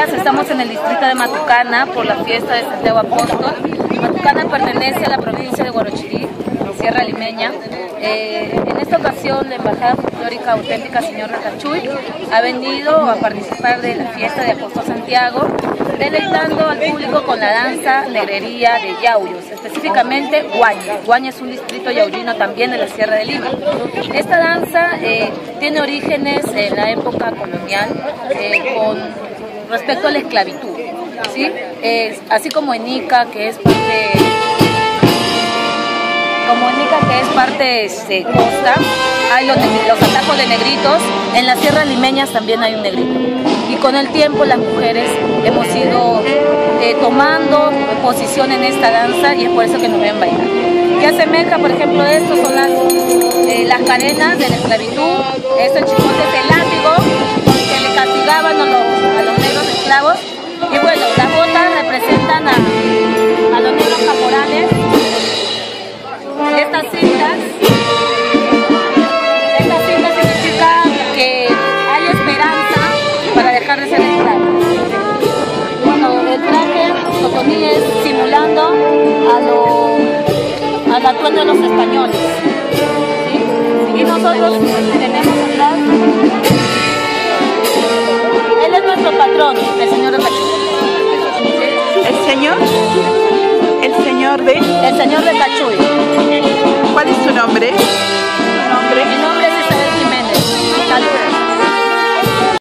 días estamos en el distrito de Matucana por la fiesta de Santiago Apóstol. Matucana pertenece a la provincia de Huarochirí, Sierra Limeña. En esta ocasión la Embajada Folclórica Auténtica Señor Recachuy ha venido a participar de la fiesta de Apóstol Santiago, deleitando al público con la danza negrería de Yauyos, específicamente Huaña. Huaña es un distrito yauyino también de la Sierra de Lima. Esta danza tiene orígenes en la época colonial con respecto a la esclavitud, ¿sí? Así como en Ica, que es parte de costa, hay los atajos de negritos. En las sierras limeñas también hay un negrito. Y con el tiempo las mujeres hemos ido tomando posición en esta danza y es por eso que nos ven bailar. ¿Qué asemeja, por ejemplo, esto? Son las cadenas de la esclavitud, estos chicotes de látigo que le castigaban a los negros esclavos. Y bueno, las botas representan a los negros caporales. Estas cintas significan que hay esperanza para dejar de ser esclavo. Bueno, el traje Totoní es simulando al atuendo de los españoles, ¿sí? Y nosotros tenemos atrás, él es nuestro patrón, el señor Recachuy. ¿El señor? ¿El señor de? El señor Recachuy. ¿Cuál es su nombre?